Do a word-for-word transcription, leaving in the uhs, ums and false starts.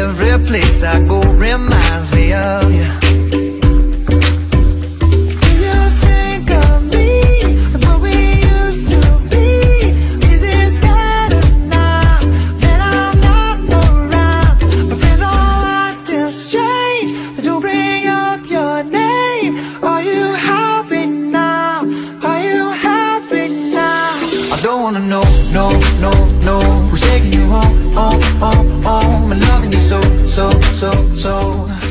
every place I go reminds me of you. Don't wanna know, no, no, no, who's taking you home, home, home, home, and loving you so, so, so, so.